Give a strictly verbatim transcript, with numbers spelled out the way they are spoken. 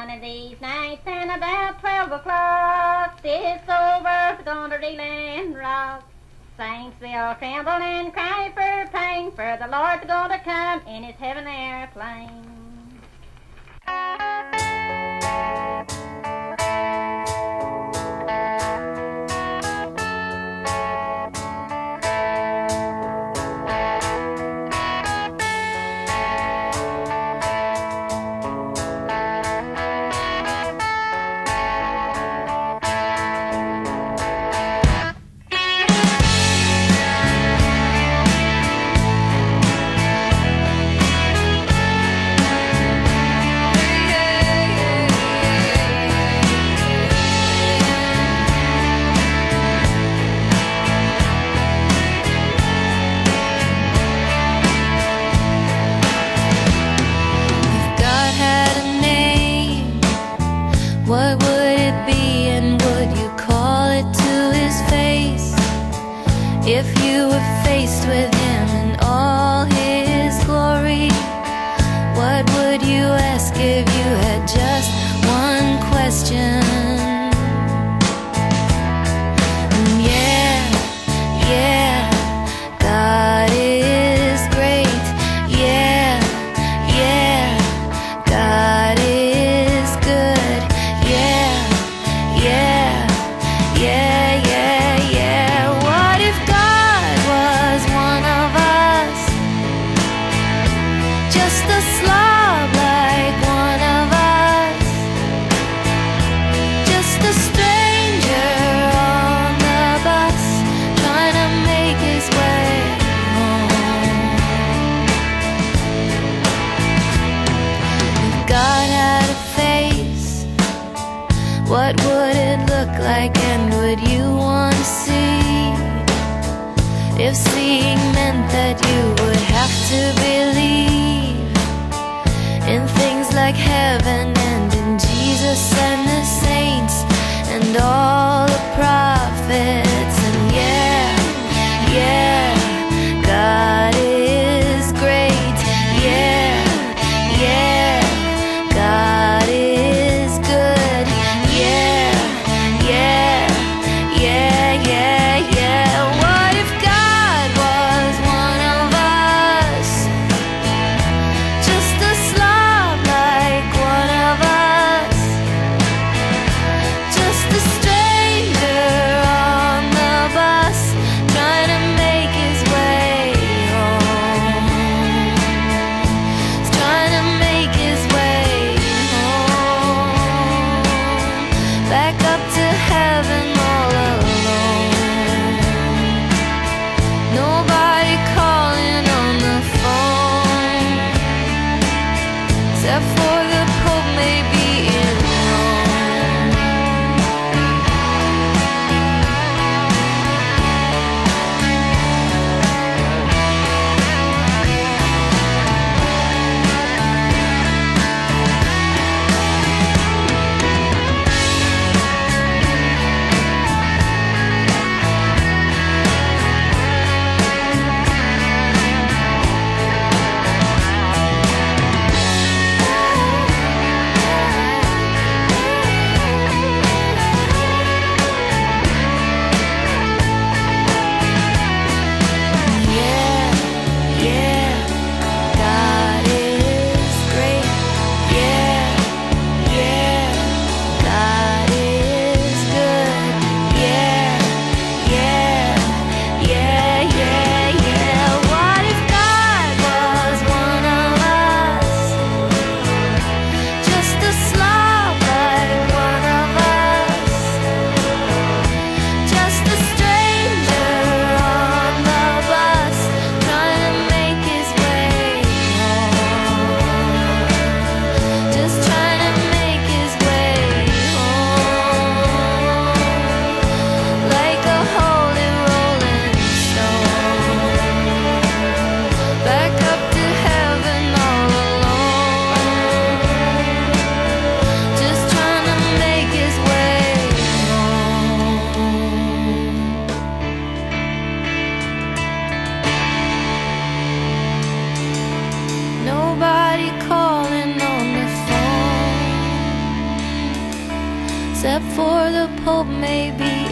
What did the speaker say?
one of these nights, and about twelve o'clock, this old earth's gonna reel and rock. Saints will tremble and cry for pain, for the Lord's gonna come in his heaven airplane. What would it be, and would you call it to his face? If you were faced with him in all his glory, what would you ask if you had just one question? And yeah, yeah, God is great. Yeah, yeah, God is good. Yeah, yeah, yeah, yeah, yeah. What if God was one of us? Just a slob like one of us. Just a stranger on the bus, trying to make his way home. If God had a face, what would it look like, and would you want to see? If seeing meant that you would have to believe in things like heaven and in Jesus and the saints and all the prophets. And yeah, yeah, God is great. Yeah, yeah, God is good. Yeah, yeah, yeah, yeah, yeah. What if God was one of us? Just a slob like one of us. Just a stranger on the bus, trying to make his way home. He's trying to make his way home. Back up to heaven all alone. Nobody calling on the phone, except for the Pope maybe in Rome. Yeah, yeah, God is great. Yeah, yeah, God is good. Yeah, yeah, yeah, yeah, yeah. What if God was one of us? Just a slob like one of us. Just a stranger on the bus, trying to make his way home. Just trying to make his way home. Like a holy rolling stone, back up to heaven all alone. Just trying to make his way home. Nobody calling on the phone. except for the Pope maybe.